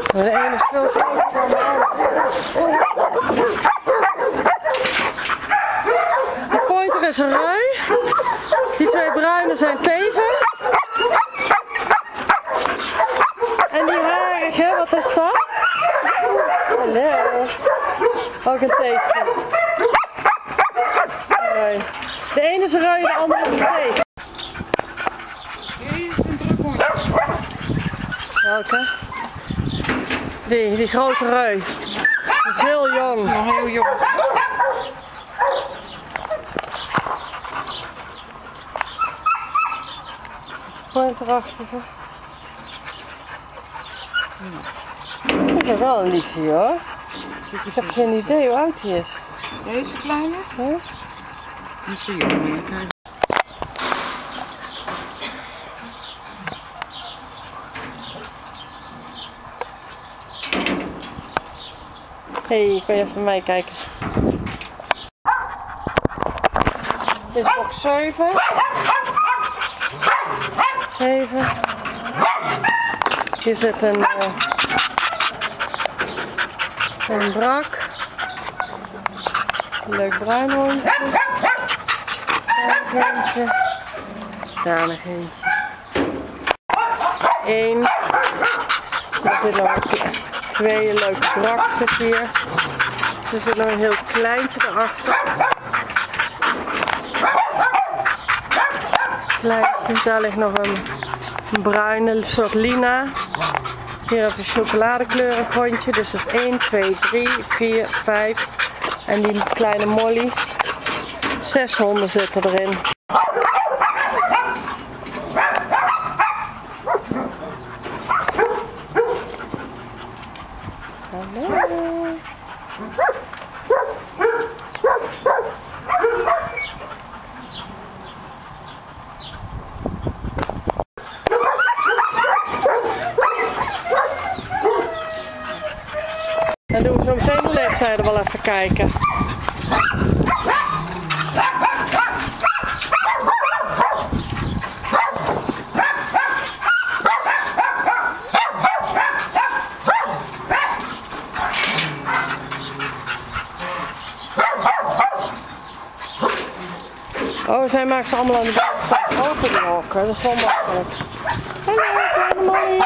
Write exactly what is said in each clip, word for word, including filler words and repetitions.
De ene is veel groter dan de andere. De pointer is een rui. Die twee bruine zijn teven. En die harige, wat is dat? Hallo. Ook een teven. Rui. De ene is een rui en de andere is een teven. Dit is een drukhondje. Welke? Die, die grote rui. Dat is heel jong. Nog heel jong. Pointerachtige. Dat is ook wel een liefje hoor. Ik heb geen idee hoe oud hij is. Deze kleine? Huh? Niet zo jong meer. Hé, hey, kan je even naar mij kijken? Dit is box zeven. zeven. Hier zit een, uh, een brak. Een leuk bruin hondje. Daar nog eentje. Daar nog eentje. Eén. Er zit nog twee leuke brakjes hier. Er zit nog een heel kleintje erachter. Kleintje, daar ligt nog een, een bruine soort lina. Hier heb je een chocoladekleurig hondje. Dus dat is één, twee, drie, vier, vijf. En die kleine Molly. Zes honden zitten erin. Hallo. Dan doen we zo meteen de leeftijden wel even kijken. Oh, zij maakt ze allemaal aan de buitenkant open die hokken. Dat is wel makkelijk. Hallo, kleine Molly.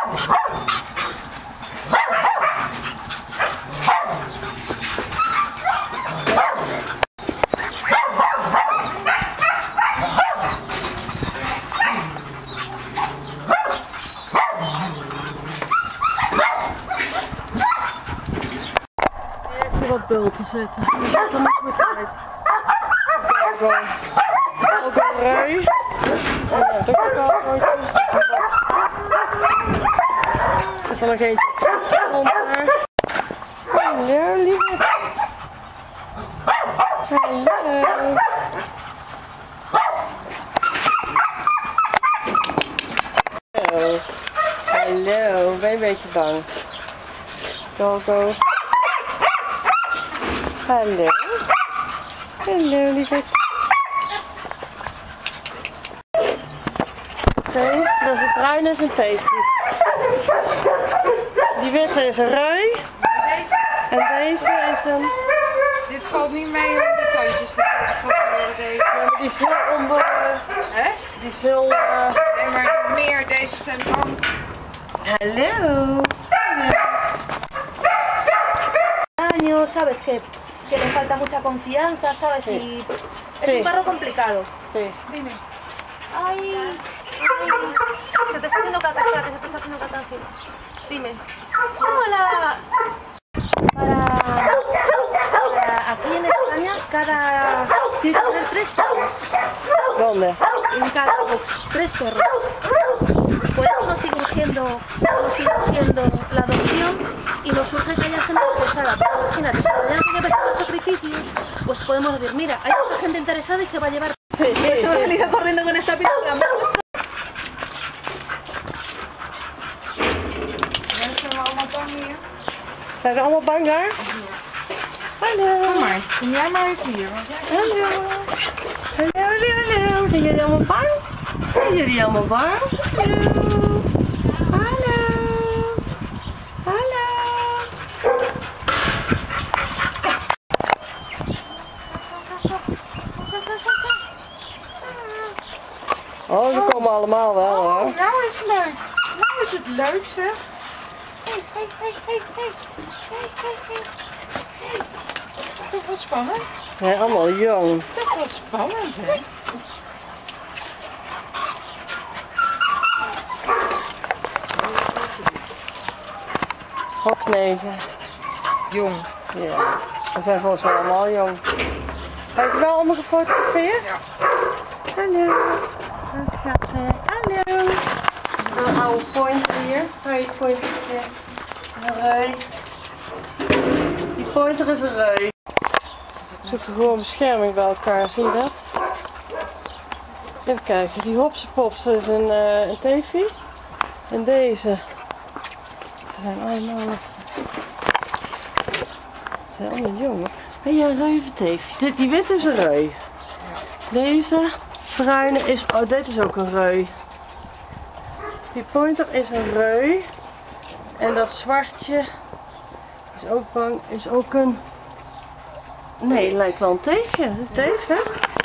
Even wat bulten zetten. Die ziet er nog goed uit. Ook een rui. En ja, dat kan wel goed. Er zit er nog eentje op de grond. Hallo, lieve. Hallo. Hallo. Hallo, ben je een beetje bang? Go, go. Hallo. Hallo, lieve. Oké, dus het bruine is een teefje. Die witte is een rui. Deze? En deze is een... Dit valt niet mee om de tandjes te fotograferen, deze. Ja, maar die is heel onbe... Hè? Die is heel... Uh... Nee, maar meer. Deze zijn dan... Hallo. Años, sabes que, que le falta mucha confianza, sabes, Sí. y es Sí. un perro complicado. Sí. Dime. Ay, ay, se te está haciendo caca, espérate, se te está haciendo caca encima. Dime. Hola. Para, para aquí en España, cada tienes que tener tres perros. ¿Dónde? En cada box, tres perros. Por eso nos sigue urgiendo, nos sigue urgiendo la adopción y nos urge que haya gente interesada. Pero imagínate, si mañana tiene que prestar los sacrificios, pues podemos decir, mira, hay mucha gente interesada y se va a llevar. Sí. Por eso he venido corriendo con esta pintura. Zijn ze allemaal bang hier? Zijn ze allemaal bang daar? Hallo. Kom maar, kom jij maar even hier. Want jij... Hallo. Hallo, hallo, hallo. Zijn jullie allemaal bang? Zijn jullie allemaal bang? Hallo. Hallo. Oh, ze komen allemaal wel hoor. Oh, nou is het leuk. Nou is het leuk zeg. Hé, hé, hé, hé, hé. Hé, hé, hé. Hé. Toch wel spannend. Ze zijn allemaal jong. Toch wel spannend hè. Hok negen. Jong. Ja, ze zijn volgens mij allemaal jong. Heb je wel allemaal gefotografeerd? Ja. Hallo. Dat gaat, uh, hallo. Een oude pointer hier. Hoi, pointertje. Een reu. Die pointer is een reu. Zoeken gewoon bescherming bij elkaar, zie je dat? Even kijken, die hopsepops is een, uh, een teefje. En deze, ze zijn allemaal nog... Ze zijn allemaal jong. Hé, ja, een reuventeefje. Dit, die witte is een reu. Deze bruine is, oh dit is ook een reu. Die pointer is een reu. En dat zwartje is ook bang, is ook een... Nee, het lijkt wel een teefje. Dat is een teef, hè?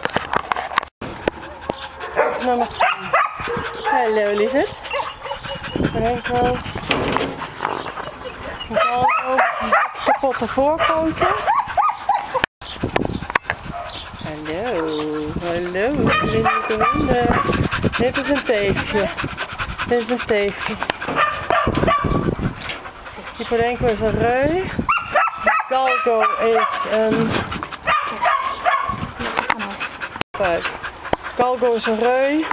Nummer tien. Hallo, lieverd. Renko. Galgo. Kapotte voorpoten. Hallo, hallo, lieve honden. Dit is een teefje. Dit is een teefje. Die Renko is een reu. Galgo is een... Kijk, Galgo is een reu.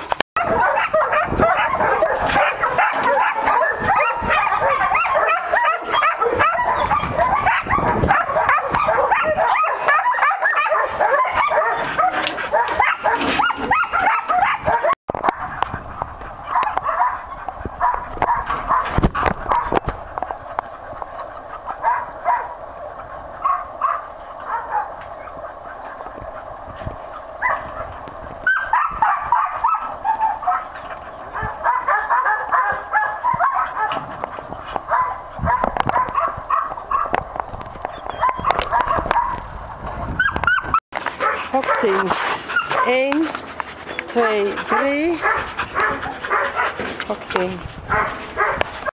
Hok tien. één, twee, drie. Hok tien.